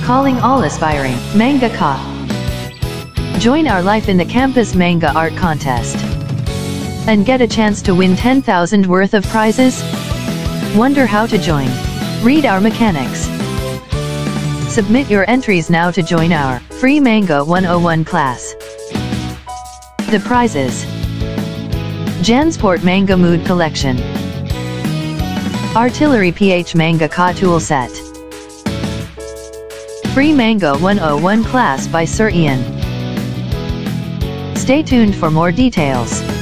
calling all aspiring Manga-Ka. Join our life in the campus Manga Art Contest and get a chance to win 10,000 worth of prizes. Wonder how to join? Read our mechanics. Submit your entries now to join our free Manga 101 class. The prizes: JanSport Manga Mood Collection, Artillery PH Manga-Ka Tool Set, free Manga 101 class by Sir Ian. Stay tuned for more details.